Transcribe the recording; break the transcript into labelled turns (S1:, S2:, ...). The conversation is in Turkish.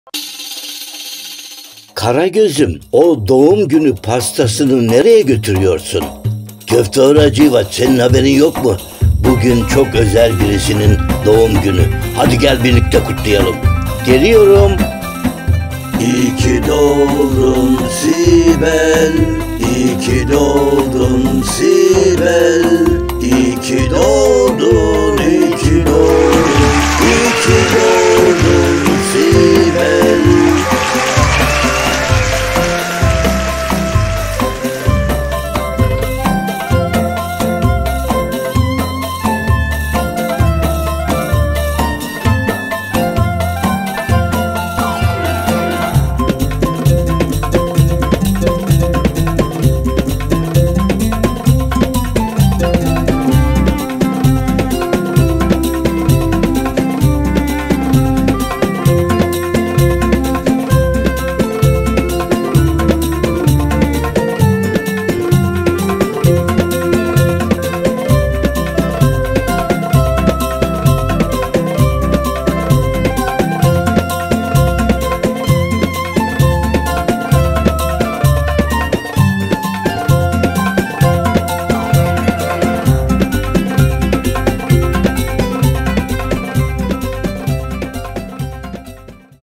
S1: Karagöz'üm, o doğum günü pastasını nereye götürüyorsun? Köfteci Hacivat, senin haberin yok mu? Bugün çok özel birisinin doğum günü. Hadi gel birlikte kutlayalım. Geliyorum. İyi ki doğdun Sibel, iyi ki doğdun Sibel, iyi ki doğdun, iyi ki doğdun, iyi ki doğdun.